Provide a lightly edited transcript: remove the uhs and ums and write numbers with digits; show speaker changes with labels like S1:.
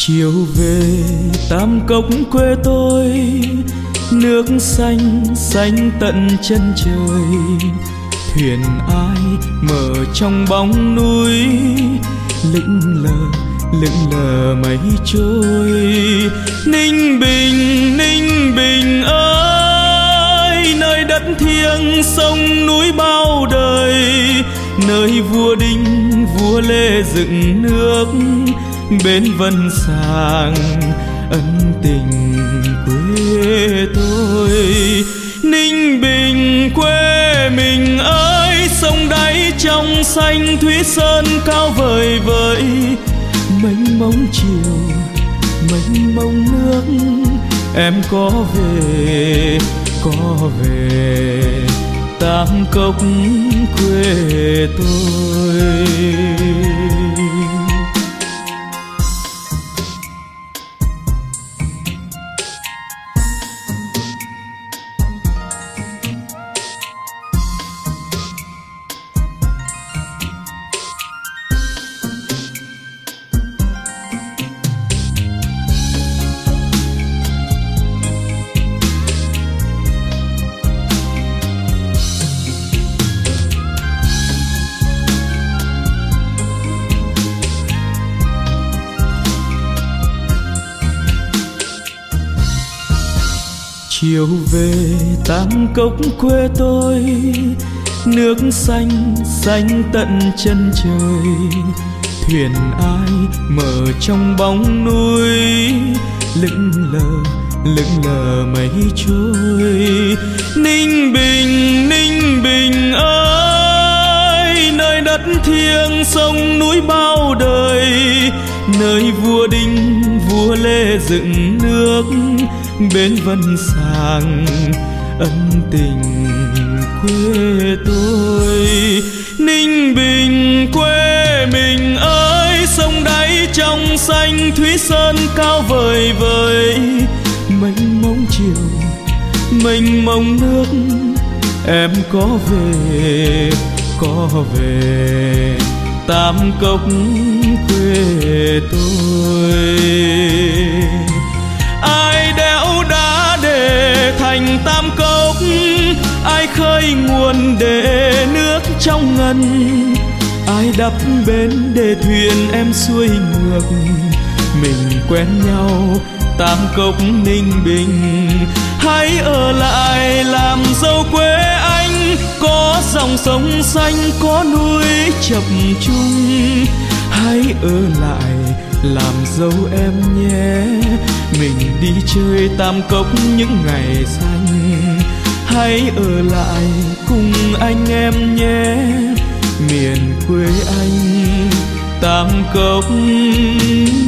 S1: Chiều về Tam Cốc quê tôi, nước xanh xanh tận chân trời. Thuyền ai mở trong bóng núi, lững lờ mây trôi. Ninh Bình ơi, nơi đất thiêng sông núi bao đời, nơi vua Đinh vua Lê dựng nước, bến Vân Sàng ân tình quê tôi. Ninh Bình quê mình ơi, sông đáy trong xanh thúy sơn cao vời vợi. Mênh mông chiều mênh mông nước, em có về Tam Cốc quê tôi. Chiều về Tam Cốc quê tôi, nước xanh xanh tận chân trời. Thuyền ai mở trong bóng núi, lững lờ mây trôi. Ninh Bình ơi, nơi đất thiêng sông núi bao đời, nơi vua Đinh vua Lê dựng nước, bến Vân Sàng ân tình quê tôi. Ninh Bình quê mình ơi, sông đáy trong xanh thúy sơn cao vời vợi. Mênh mông chiều mênh mông nước, em có về Tam Cốc quê tôi. Ai đẽo đá để thành Tam Cốc, ai khơi nguồn để nước trong ngân, ai đắp bến để thuyền em xuôi ngược. Mình quen nhau Tam Cốc Ninh Bình, hãy ở lại làm dâu quê anh. Có dòng sông xanh có núi chập chung, hãy ở lại làm dâu em nhé. Mình đi chơi Tam Cốc những ngày xanh, hãy ở lại cùng anh em nhé. Miền quê anh Tam Cốc